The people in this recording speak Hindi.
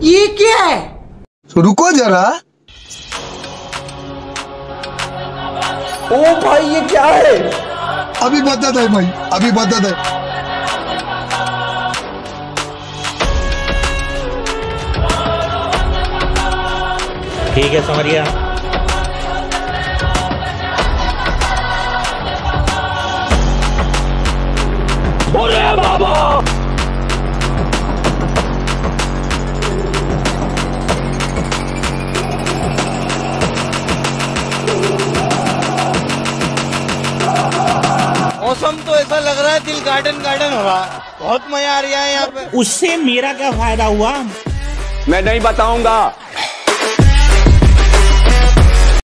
ये क्या है? रुको जरा। ओ भाई ये क्या है? अभी बताता है भाई, अभी बताता है। ठीक है समझ गया। बोले बाबा। मौसम तो ऐसा लग रहा है दिल गार्डन गार्डन हो रहा है। बहुत मजा आ रहा है यहाँ पे। उससे मेरा क्या फायदा हुआ? मैं नहीं बताऊंगा।